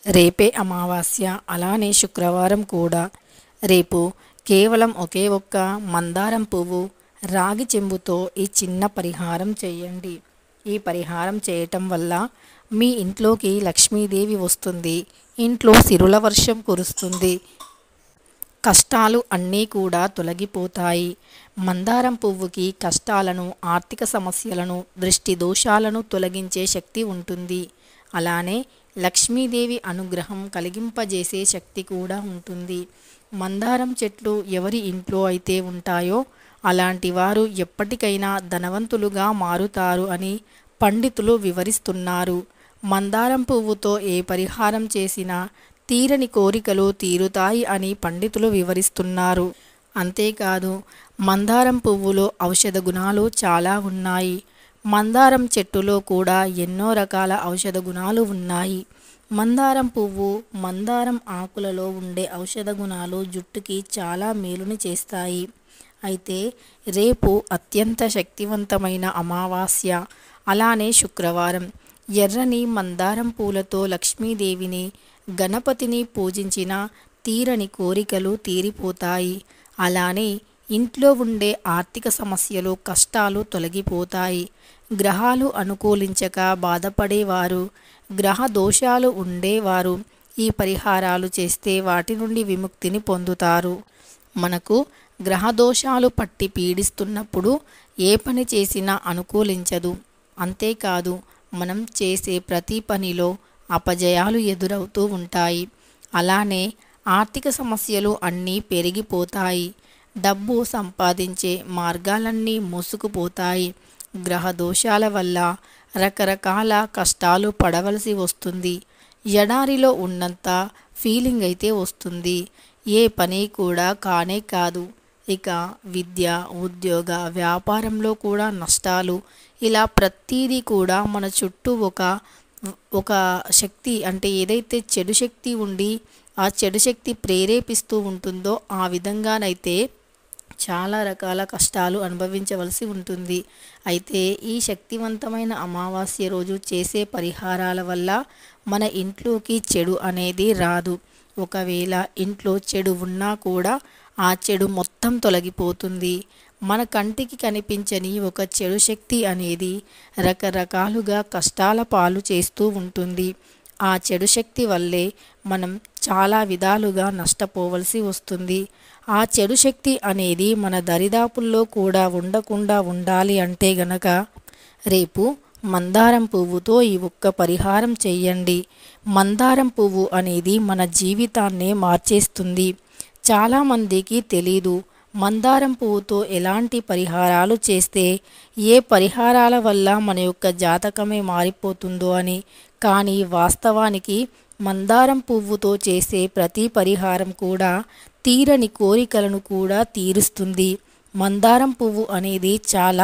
రేపే అమావాస్య, అలానే శుక్రవారం కూడా. రేపు కేవలం ఒకే ఒక్క మందారం పువ్వు, రాగి చెంబుతో ఈ చిన్న పరిహారం చేయండి. ఈ పరిహారం చేయటం వల్ల మీ ఇంట్లోకి లక్ష్మీదేవి వస్తుంది. ఇంట్లో సిరుల వర్షం కురుస్తుంది. కష్టాలు అన్నీ కూడా తొలగిపోతాయి. మందారం పువ్వుకి కష్టాలను, ఆర్థిక సమస్యలను, దృష్టి దోషాలను తొలగించే శక్తి ఉంటుంది. అలానే లక్ష్మీదేవి అనుగ్రహం కలిగింపజేసే శక్తి కూడా ఉంటుంది. మందారం చెట్లు ఎవరి ఇంట్లో అయితే ఉంటాయో అలాంటి వారు ఎప్పటికైనా ధనవంతులుగా మారుతారు అని పండితులు వివరిస్తున్నారు. మందారం పువ్వుతో ఏ పరిహారం చేసినా తీరని కోరికలు తీరుతాయి అని పండితులు వివరిస్తున్నారు. అంతేకాదు, మందారం పువ్వులో ఔషధ గుణాలు చాలా ఉన్నాయి. మందారం చెట్టులో కూడా ఎన్నో రకాల ఔషధ గుణాలు ఉన్నాయి. మందారం పువ్వు, మందారం ఆకులలో ఉండే ఔషధ గుణాలు జుట్టుకి చాలా మేలుని చేస్తాయి. అయితే రేపు అత్యంత శక్తివంతమైన అమావాస్య, అలానే శుక్రవారం. ఎర్రని మందారం పూలతో లక్ష్మీదేవిని, గణపతిని పూజించిన తీరని కోరికలు తీరిపోతాయి. అలానే ఇంట్లో ఉండే ఆర్థిక సమస్యలు, కష్టాలు తొలగిపోతాయి. గ్రహాలు అనుకూలించక బాధపడేవారు, గ్రహ దోషాలు ఉండేవారు ఈ పరిహారాలు చేస్తే వాటి నుండి విముక్తిని పొందుతారు. మనకు గ్రహ దోషాలు పట్టి పీడిస్తున్నప్పుడు ఏ పని చేసినా అనుకూలించదు. అంతేకాదు, మనం చేసే ప్రతి పనిలో అపజయాలు ఎదురవుతూ ఉంటాయి. అలానే ఆర్థిక సమస్యలు అన్నీ పెరిగిపోతాయి. డబ్బు సంపాదించే మార్గాలన్నీ మూసుకుపోతాయి. గ్రహ దోషాల వల్ల రకరకాల కష్టాలు పడవలసి వస్తుంది. ఎడారిలో ఉన్నంత ఫీలింగ్ అయితే వస్తుంది. ఏ పని కూడా కానే కాదు. ఇక విద్య, ఉద్యోగ, వ్యాపారంలో కూడా నష్టాలు. ఇలా ప్రతీదీ కూడా మన చుట్టూ ఒక శక్తి, అంటే ఏదైతే చెడు శక్తి ఉండి ఆ చెడు శక్తి ప్రేరేపిస్తూ ఉంటుందో ఆ విధంగానైతే చాలా రకాల కష్టాలు అనుభవించవలసి ఉంటుంది. అయితే ఈ శక్తివంతమైన అమావాస్య రోజు చేసే పరిహారాల వల్ల మన ఇంట్లోకి చెడు అనేది రాదు. ఒకవేళ ఇంట్లో చెడు ఉన్నా కూడా ఆ చెడు మొత్తం తొలగిపోతుంది. మన కంటికి కనిపించని ఒక చెడు శక్తి అనేది రకరకాలుగా కష్టాల పాలు చేస్తూ ఉంటుంది. ఆ చెడు శక్తి వల్లే మనం చాలా విధాలుగా నష్టపోవలసి వస్తుంది. ఆ చెడు శక్తి అనేది మన దరిదాపుల్లో కూడా ఉండకుండా ఉండాలి అంటే గనక రేపు మందారం పువ్వుతో ఈ ఒక్క పరిహారం చెయ్యండి. మందారం పువ్వు అనేది మన జీవితాన్నే మార్చేస్తుంది. చాలామందికి తెలీదు మందారం పువ్వుతో ఎలాంటి పరిహారాలు చేస్తే ఏ పరిహారాల వల్ల మన యొక్క జాతకమే మారిపోతుందో అని. కానీ వాస్తవానికి మందారం పువ్వుతో చేసే ప్రతి పరిహారం కూడా తీరని కోరికలను కూడా తీరుస్తుంది. మందారం పువ్వు అనేది చాలా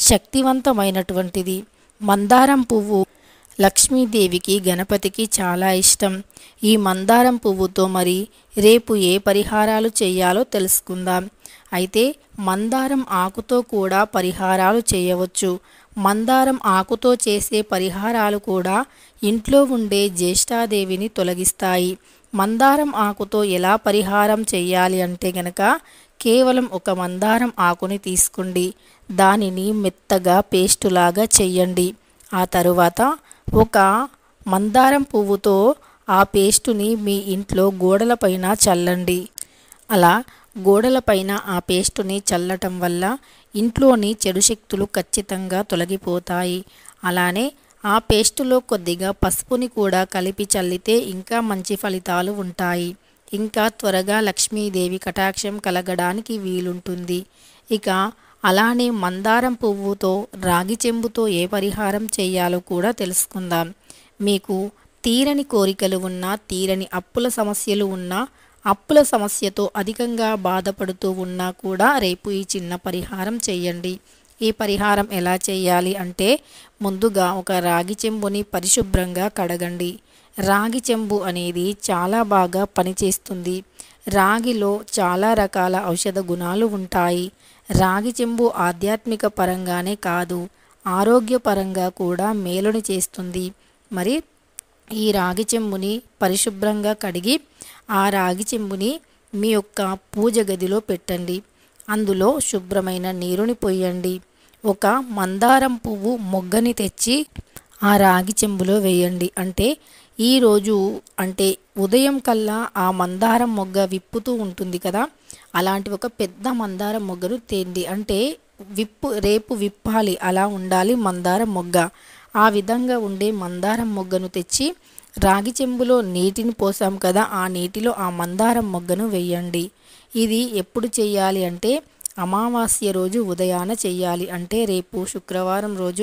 శక్తివంతమైనటువంటిది. మందారం పువ్వు లక్ష్మీదేవికి, గణపతికి చాలా ఇష్టం. ఈ మందారం పువ్వుతో మరి రేపు ఏ పరిహారాలు చేయాలో తెలుసుకుందాం. అయితే మందారం ఆకుతో కూడా పరిహారాలు చేయవచ్చు. మందారం ఆకుతో చేసే పరిహారాలు కూడా ఇంట్లో ఉండే జ్యేష్ఠాదేవిని తొలగిస్తాయి. మందారం ఆకుతో ఎలా పరిహారం చేయాలి అంటే గనక కేవలం ఒక మందారం ఆకుని తీసుకోండి. దానిని మెత్తగా పేస్టులాగా చెయ్యండి. ఆ తరువాత ఒక మందారం పువ్వుతో ఆ పేస్టుని మీ ఇంట్లో గోడలపైన చల్లండి. అలా గోడలపైన ఆ పేస్టుని చల్లటం వల్ల ఇంట్లోని చెడు శక్తులు ఖచ్చితంగా తొలగిపోతాయి. అలానే ఆ పేస్టులో కొద్దిగా పసుపుని కూడా కలిపి చల్లితే ఇంకా మంచి ఫలితాలు ఉంటాయి. ఇంకా త్వరగా లక్ష్మీదేవి కటాక్షం కలగడానికి వీలుంటుంది. ఇక అలానే మందారం పువ్వుతో, రాగి చెంబుతో ఏ పరిహారం చేయాలో కూడా తెలుసుకుందాం. మీకు తీరని కోరికలు ఉన్నా, తీరని అప్పుల సమస్యలు ఉన్నా, అప్పుల సమస్యతో అధికంగా బాధపడుతూ ఉన్నా కూడా రేపు ఈ చిన్న పరిహారం చేయండి. ఈ పరిహారం ఎలా చేయాలి అంటే ముందుగా ఒక రాగి చెంబుని పరిశుభ్రంగా కడగండి. రాగి చెంబు అనేది చాలా బాగా పనిచేస్తుంది. రాగిలో చాలా రకాల ఔషధ గుణాలు ఉంటాయి. రాగి చెంబు ఆధ్యాత్మిక పరంగానే కాదు, ఆరోగ్యపరంగా కూడా మేలుని చేస్తుంది. మరి ఈ రాగి చెంబుని పరిశుభ్రంగా కడిగి ఆ రాగి చెంబుని మీ యొక్క పూజ గదిలో పెట్టండి. అందులో శుభ్రమైన నీరుని పొయ్యండి. ఒక మందారం పువ్వు మొగ్గని తెచ్చి ఆ రాగి చెంబులో వేయండి. అంటే ఈరోజు అంటే ఉదయం కల్లా ఆ మందారం మొగ్గ విప్పుతూ ఉంటుంది కదా, అలాంటి ఒక పెద్ద మందారం మొగ్గను తేండి. అంటే రేపు విప్పాలి అలా ఉండాలి మందారం మొగ్గ. ఆ విధంగా ఉండే మందారం మొగ్గను తెచ్చి రాగి చెంబులో నీటిని పోసాం కదా, ఆ నీటిలో ఆ మందారం మొగ్గను వేయండి. ఇది ఎప్పుడు చెయ్యాలి అంటే అమావాస్య రోజు ఉదయాన చెయ్యాలి. అంటే రేపు శుక్రవారం రోజు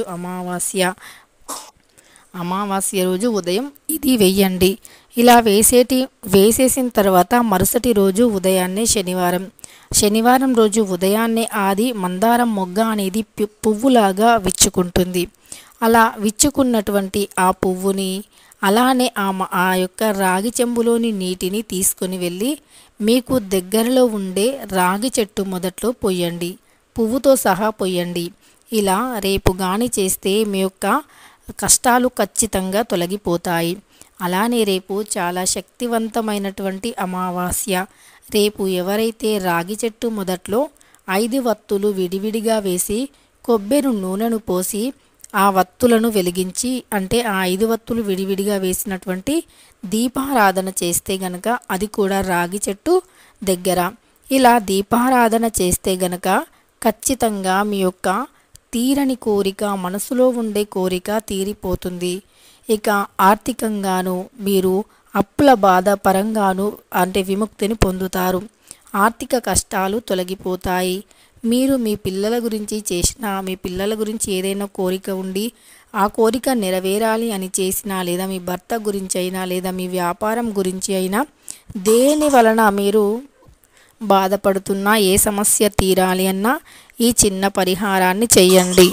అమావాస్య రోజు ఉదయం ఇది వెయ్యండి. ఇలా వేసేసిన తర్వాత మరుసటి రోజు ఉదయాన్నే శనివారం రోజు ఉదయాన్నే అది మందారం మొగ్గ అనేది పువ్వులాగా విచ్చుకుంటుంది. అలా విచ్చుకున్నటువంటి ఆ పువ్వుని అలానే ఆ యొక్క రాగి చెంబులోని నీటిని తీసుకొని వెళ్ళి మీకు దగ్గరలో ఉండే రాగి చెట్టు మొదట్లో పొయ్యండి. పువ్వుతో సహా పొయ్యండి. ఇలా రేపు గాని చేస్తే మీ యొక్క కష్టాలు ఖచ్చితంగా తొలగిపోతాయి. అలానే రేపు చాలా శక్తివంతమైనటువంటి అమావాస్య. రేపు ఎవరైతే రాగి చెట్టు మొదట్లో 5 వత్తులు విడివిడిగా వేసి కొబ్బరి నూనెను పోసి ఆ వత్తులను వెలిగించి, అంటే ఆ 5 వత్తులు విడివిడిగా వేసినటువంటి దీపారాధన చేస్తే గనక, అది కూడా రాగి చెట్టు దగ్గర ఇలా దీపారాధన చేస్తే గనక ఖచ్చితంగా మీ యొక్క తీరని కోరిక, మనసులో ఉండే కోరిక తీరిపోతుంది. ఇక ఆర్థికంగాను మీరు అప్పుల బాధ పరంగాను అంటే విముక్తిని పొందుతారు. ఆర్థిక కష్టాలు తొలగిపోతాయి. మీరు మీ పిల్లల గురించి మీ పిల్లల గురించి ఏదైనా కోరిక ఉండి ఆ కోరిక నెరవేరాలి అని చేసినా, లేదా మీ భర్త గురించి అయినా, లేదా మీ వ్యాపారం గురించి అయినా, దేని వలన మీరు బాధపడుతున్నా, ఏ సమస్య తీరాలి అన్నా ఈ చిన్న పరిహారాన్ని చేయండి.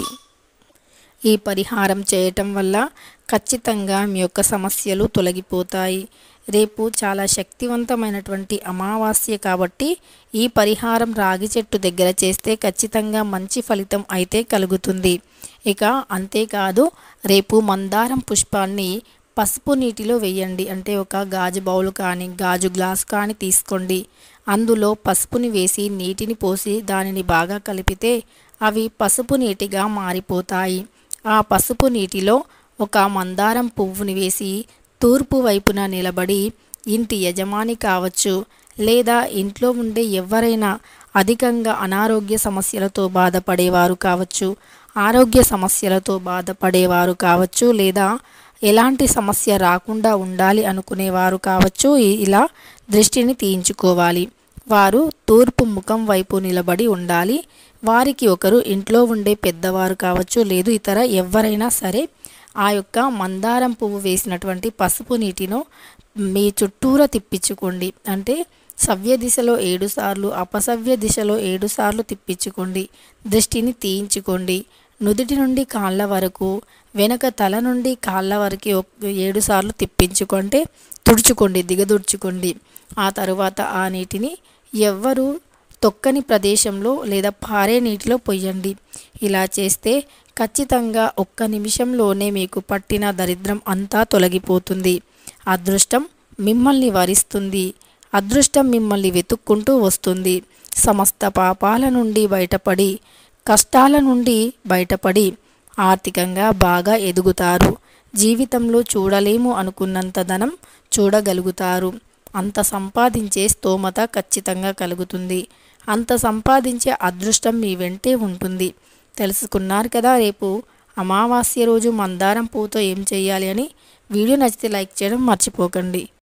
ఈ పరిహారం చేయటం వల్ల ఖచ్చితంగా మీ యొక్క సమస్యలు తొలగిపోతాయి. రేపు చాలా శక్తివంతమైనటువంటి అమావాస్య కాబట్టి ఈ పరిహారం రాగి చెట్టు దగ్గర చేస్తే ఖచ్చితంగా మంచి ఫలితం అయితే కలుగుతుంది. ఇక అంతేకాదు, రేపు మందారం పుష్పాన్ని పసుపు నీటిలో వేయండి. అంటే ఒక గాజు బౌల్ కానీ గాజు గ్లాస్ కానీ తీసుకోండి. అందులో పసుపుని వేసి నీటిని పోసి దానిని బాగా కలిపితే అవి పసుపు నీటిగా మారిపోతాయి. ఆ పసుపు నీటిలో ఒక మందారం పువ్వుని వేసి తూర్పు వైపున నిలబడి ఇంటి యజమాని కావచ్చు, లేదా ఇంట్లో ఉండే ఎవరైనా అధికంగా అనారోగ్య సమస్యలతో బాధపడేవారు కావచ్చు, ఆరోగ్య సమస్యలతో బాధపడేవారు కావచ్చు, లేదా ఎలాంటి సమస్య రాకుండా ఉండాలి అనుకునేవారు కావచ్చు, ఇలా దృష్టిని తీయించుకోవాలి. వారు తూర్పు ముఖం వైపు నిలబడి ఉండాలి. వారికి ఒకరు ఇంట్లో ఉండే పెద్దవారు కావచ్చు, లేదు ఇతర ఎవరైనా సరే ఆ యొక్క మందారం పువ్వు వేసినటువంటి పసుపు నీటిను మీ చుట్టూరా తిప్పించుకోండి. అంటే సవ్య దిశలో 7 సార్లు, అపసవ్య దిశలో 7 సార్లు తిప్పించుకోండి. దృష్టిని తీయించుకోండి. నుదిటి నుండి కాళ్ళ వరకు, వెనక తల నుండి కాళ్ళ వరకు 7 సార్లు తిప్పించుకుంటే తుడుచుకోండి, దిగదుడుచుకోండి. ఆ తరువాత ఆ నీటిని ఎవ్వరూ తొక్కని ప్రదేశంలో లేదా పారే నీటిలో పొయ్యండి. ఇలా చేస్తే ఖచ్చితంగా 1 నిమిషంలోనే మీకు పట్టిన దరిద్రం అంతా తొలగిపోతుంది. అదృష్టం మిమ్మల్ని వరిస్తుంది. అదృష్టం మిమ్మల్ని వెతుక్కుంటూ వస్తుంది. సమస్త పాపాల నుండి బయటపడి, కష్టాల నుండి బయటపడి ఆర్థికంగా బాగా ఎదుగుతారు. జీవితంలో చూడలేము అనుకున్నంత ధనం చూడగలుగుతారు. అంత సంపాదించే స్తోమత ఖచ్చితంగా కలుగుతుంది. అంత సంపాదించే అదృష్టం మీ వెంటే ఉంటుంది. తెలుసుకున్నారు కదా రేపు అమావాస్య రోజు మందారం పువ్వుతో ఏం చేయాలి అని. వీడియో నచ్చితే లైక్ చేయడం మర్చిపోకండి.